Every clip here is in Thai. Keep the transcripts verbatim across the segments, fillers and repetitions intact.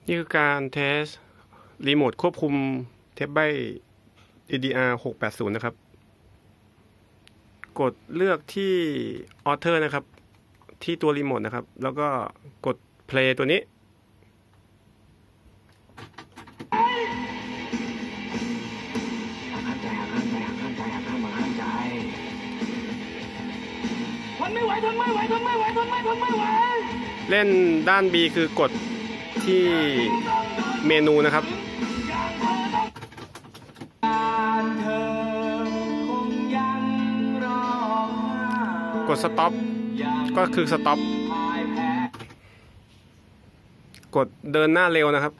นี่คือการเทสรีโมทควบคุมเทปไบ เอ ดี อาร์ หกแปดศูนย์นะครับกดเลือกที่ Author นะครับที่ตัวรีโมทนะครับแล้วก็กด Play ตัวนี้ทนไม่ไหวทนไม่ไหวทนไม่ไหวทนไม่ทนไม่ไหวเล่นด้าน B คือกดที่เมนูนะครับกด Stop ก็คือ Stop กดเดินหน้าเร็วนะครับ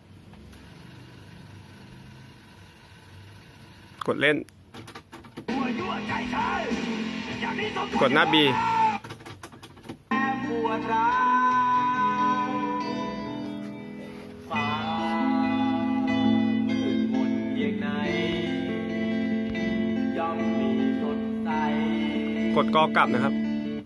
กดเล่นกดหน้า B กดกอกลับนะครับ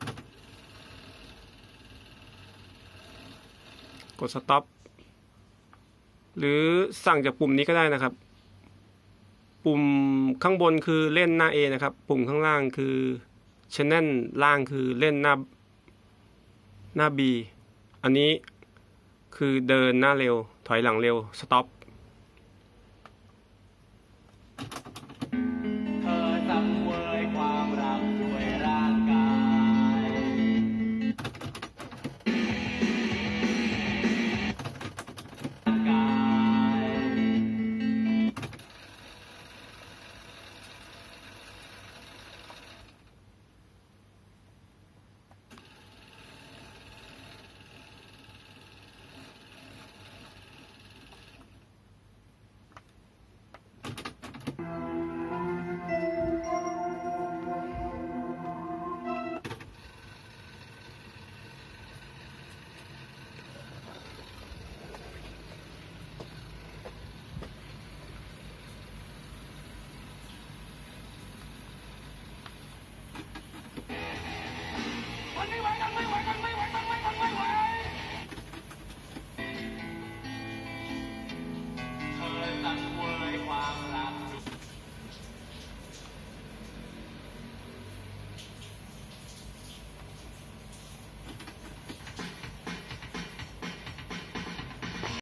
กด Stop หรือสั่งจากปุ่มนี้ก็ได้นะครับปุ่มข้างบนคือเล่นหน้า A นะครับปุ่มข้างล่างคือ Channel ล่างคือเล่นหน้าหน้า B อันนี้คือเดินหน้าเร็วถอยหลังเร็ว Stop